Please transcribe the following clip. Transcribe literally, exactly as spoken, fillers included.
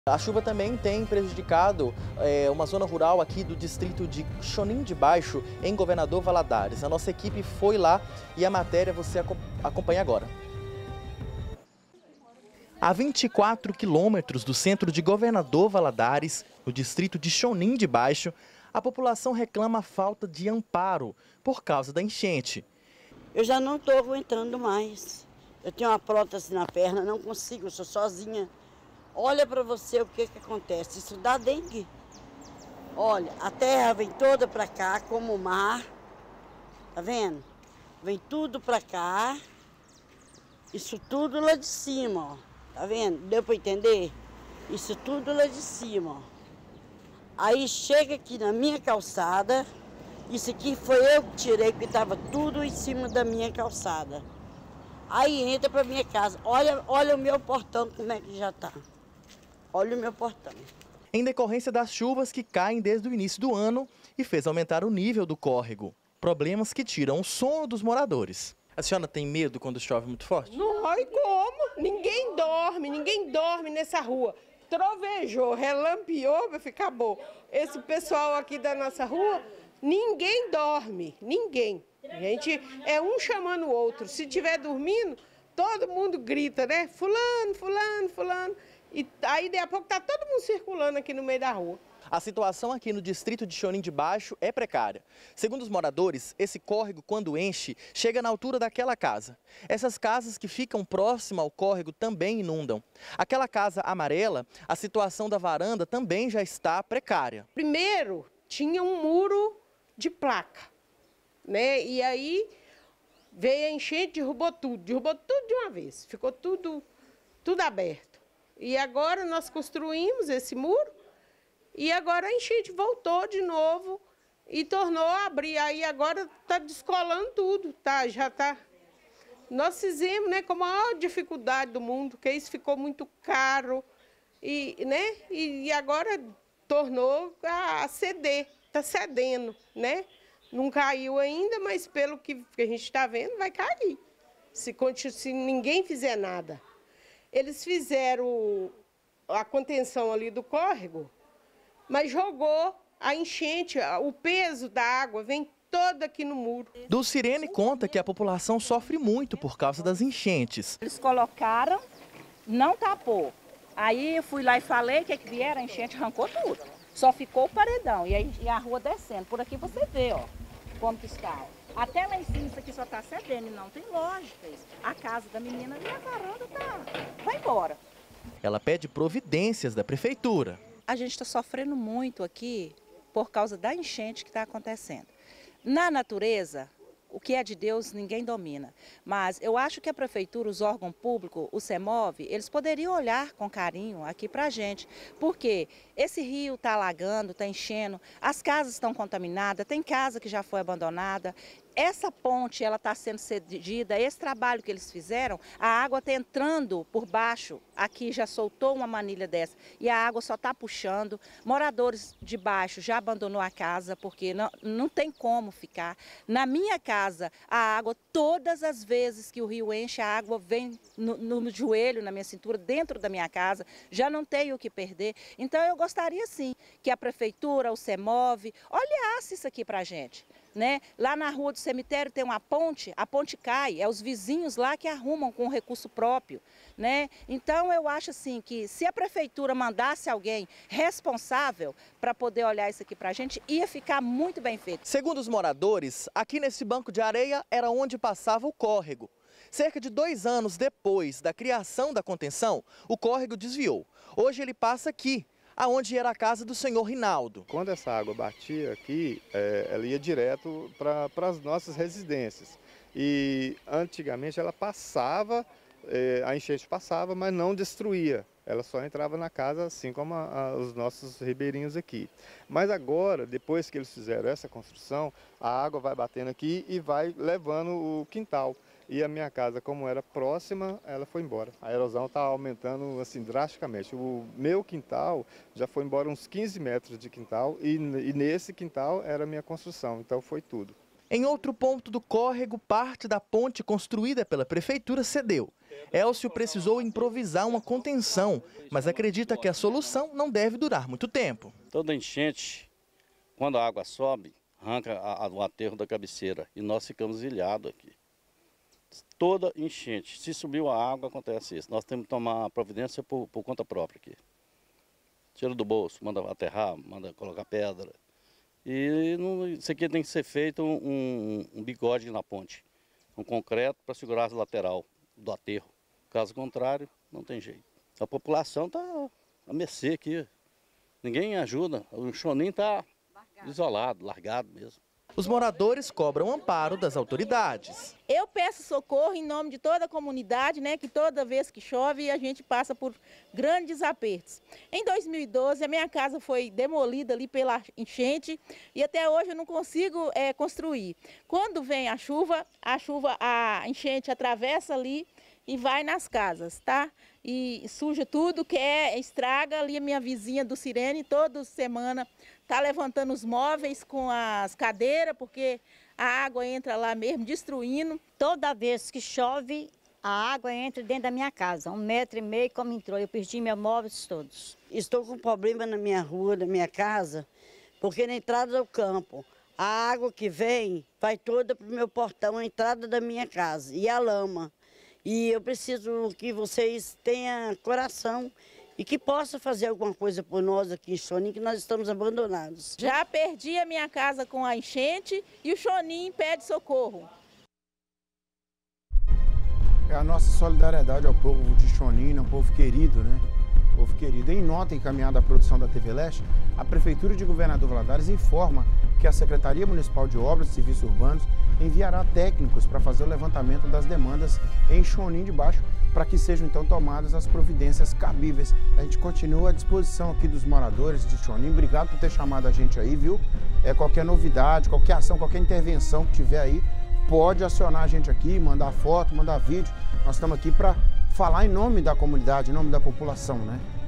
A chuva também tem prejudicado é, uma zona rural aqui do distrito de Chonim de Baixo, em Governador Valadares. A nossa equipe foi lá e a matéria você acompanha agora. A vinte e quatro quilômetros do centro de Governador Valadares, no distrito de Chonim de Baixo, a população reclama a falta de amparo por causa da enchente. Eu já não estou aguentando mais. Eu tenho uma prótese na perna, não consigo, eu sou sozinha. Olha para você o que, que acontece, isso dá dengue. Olha, a terra vem toda para cá, como o mar, tá vendo? Vem tudo para cá, isso tudo lá de cima, ó, tá vendo? Deu para entender? Isso tudo lá de cima, ó. Aí chega aqui na minha calçada, isso aqui foi eu que tirei, porque estava tudo em cima da minha calçada. Aí entra para minha casa, olha, olha o meu portão como é que já está. Olha o meu portão. Em decorrência das chuvas que caem desde o início do ano e fez aumentar o nível do córrego. Problemas que tiram o sono dos moradores. A senhora tem medo quando chove muito forte? Não, ai como? Ninguém dorme, ninguém dorme nessa rua. Trovejou, relampeou, meu filho, acabou. Esse pessoal aqui da nossa rua, ninguém dorme, ninguém. A gente é um chamando o outro. Se estiver dormindo, todo mundo grita, né? Fulano, fulano, fulano. E aí, daqui a pouco, está todo mundo circulando aqui no meio da rua. A situação aqui no distrito de Chonim de Baixo é precária. Segundo os moradores, esse córrego, quando enche, chega na altura daquela casa. Essas casas que ficam próximas ao córrego também inundam. Aquela casa amarela, a situação da varanda também já está precária. Primeiro, tinha um muro de placa, né? E aí veio a enchente, derrubou tudo, derrubou tudo de uma vez. Ficou tudo, tudo aberto. E agora nós construímos esse muro e agora a enchente voltou de novo e tornou a abrir. Aí agora está descolando tudo, tá? Já está. Nós fizemos, né, com a maior dificuldade do mundo, que isso ficou muito caro e, né, e, e agora tornou a ceder, está cedendo, né? Não caiu ainda, mas pelo que a gente está vendo, vai cair, se, se ninguém fizer nada. Eles fizeram a contenção ali do córrego, mas jogou a enchente, o peso da água vem todo aqui no muro. Dulcirene conta que a população sofre muito por causa das enchentes. Eles colocaram, não tapou. Aí eu fui lá e falei que vieram, a enchente arrancou tudo. Só ficou o paredão e, aí, e a rua descendo. Por aqui você vê, ó, como que está. Até lá em cima isso aqui só está cedendo, não tem lógica isso. A casa da menina ali, a varanda tá, vai embora. Ela pede providências da prefeitura. A gente está sofrendo muito aqui por causa da enchente que está acontecendo. Na natureza, o que é de Deus ninguém domina, mas eu acho que a prefeitura, os órgãos públicos, o CEMOV, eles poderiam olhar com carinho aqui para a gente, porque esse rio está alagando, está enchendo, as casas estão contaminadas, tem casa que já foi abandonada. Essa ponte ela está sendo cedida, esse trabalho que eles fizeram, a água está entrando por baixo, aqui já soltou uma manilha dessa, e a água só está puxando. Moradores de baixo já abandonou a casa, porque não, não tem como ficar. Na minha casa, a água, todas as vezes que o rio enche, a água vem no, no joelho, na minha cintura, dentro da minha casa, já não tenho o que perder. Então eu gostaria sim que a prefeitura, o CEMOV, olhasse isso aqui para a gente. Né? Lá na rua do cemitério tem uma ponte, a ponte cai, é os vizinhos lá que arrumam com recurso próprio, né? Então eu acho assim que se a prefeitura mandasse alguém responsável para poder olhar isso aqui para a gente, ia ficar muito bem feito. Segundo os moradores, aqui nesse banco de areia era onde passava o córrego. Cerca de dois anos depois da criação da contenção, o córrego desviou. Hoje ele passa aqui, aonde era a casa do senhor Rinaldo. Quando essa água batia aqui, é, ela ia direto para as nossas residências. E antigamente ela passava, é, a enchente passava, mas não destruía. Ela só entrava na casa, assim como a, a, os nossos ribeirinhos aqui. Mas agora, depois que eles fizeram essa construção, a água vai batendo aqui e vai levando o quintal. E a minha casa, como era próxima, ela foi embora. A erosão está aumentando assim drasticamente. O meu quintal já foi embora uns quinze metros de quintal e, e nesse quintal era a minha construção, então foi tudo. Em outro ponto do córrego, parte da ponte construída pela prefeitura cedeu. Elcio precisou improvisar uma contenção, mas acredita que a solução não deve durar muito tempo. Toda enchente, quando a água sobe, arranca a, a, o aterro da cabeceira e nós ficamos ilhados aqui. Toda enchente, se subiu a água, acontece isso. Nós temos que tomar providência por, por conta própria aqui. Tira do bolso, manda aterrar, manda colocar pedra. E não, isso aqui tem que ser feito um, um bigode na ponte, um concreto para segurar a lateral do aterro. Caso contrário, não tem jeito. A população está a mercê aqui. Ninguém ajuda. O Chonim está isolado, largado mesmo. Os moradores cobram amparo das autoridades. Eu peço socorro em nome de toda a comunidade, né, que toda vez que chove a gente passa por grandes apertos. Em dois mil e doze, a minha casa foi demolida ali pela enchente e até hoje eu não consigo é, construir. Quando vem a chuva, a chuva, a enchente atravessa ali e vai nas casas, tá? E suja tudo, que é, estraga ali a minha vizinha do Sirene, toda semana tá levantando os móveis com as cadeiras, porque a água entra lá mesmo, destruindo. Toda vez que chove, a água entra dentro da minha casa, um metro e meio como entrou, eu perdi meus móveis todos. Estou com problema na minha rua, na minha casa, porque na entrada do campo, a água que vem vai toda para o meu portão, a entrada da minha casa, e a lama. E eu preciso que vocês tenham coração e que possam fazer alguma coisa por nós aqui em Chonim, que nós estamos abandonados. Já perdi a minha casa com a enchente e o Chonim pede socorro. É a nossa solidariedade ao povo de Chonim, um povo querido, né? Povo querido. Em nota encaminhada à produção da T V Leste, a Prefeitura de Governador Valadares informa que a Secretaria Municipal de Obras e Serviços Urbanos enviará técnicos para fazer o levantamento das demandas em Chonim de Baixo, para que sejam então tomadas as providências cabíveis. A gente continua à disposição aqui dos moradores de Chonim. Obrigado por ter chamado a gente aí, viu? É, qualquer novidade, qualquer ação, qualquer intervenção que tiver aí, pode acionar a gente aqui, mandar foto, mandar vídeo. Nós estamos aqui para falar em nome da comunidade, em nome da população, né?